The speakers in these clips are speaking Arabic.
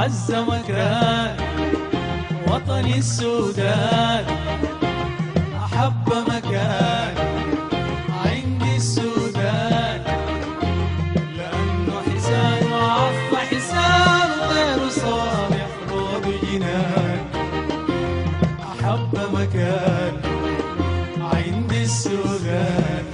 عز مكان وطني السودان، أحب مكان عندي السودان، لأنه حسان وعف حسان وغير صالح روض جنان، أحب مكان عندي السودان.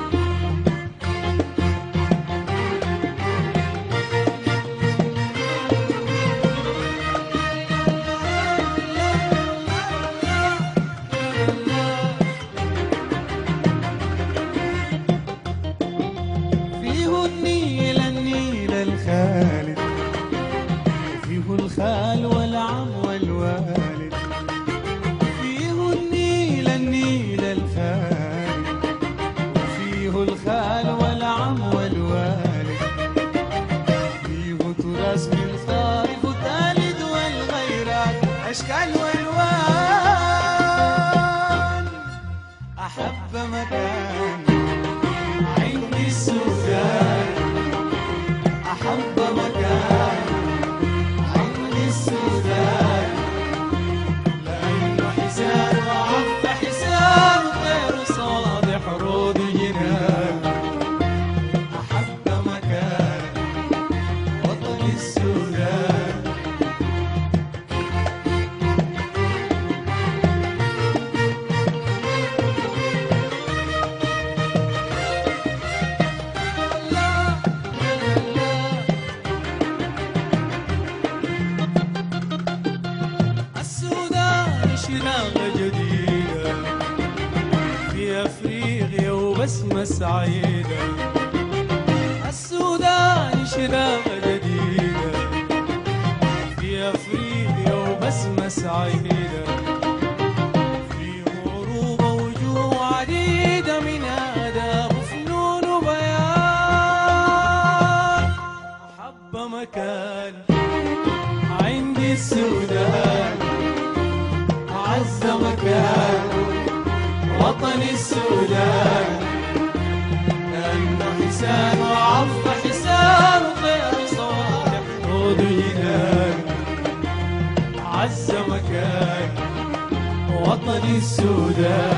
فيه الخال والعم والوالد، فيه النيل الخالد، وفيه الخال والعم والوالد، فيه تراث من صارف وتالد والغيرات أشكال والوان، أحب مكان عندي السودان، أحب مكان عندي السودان، لأنه حسان وعف حسان وغير صالح روض جنان، أحب مكان وطني السودان. شراغة جديدة في أفريقيا وبسمة سعيدة، السودان شراغة جديدة في أفريقيا وبسمة سعيدة، في غروب وجوه عديدة من آداب وفنون وبيان، أحب مكان عندي السودان، عز مكان وطني السودان، لأنه حسان وعف حسان وغير صالح روض جنان، عز مكان وطني السودان.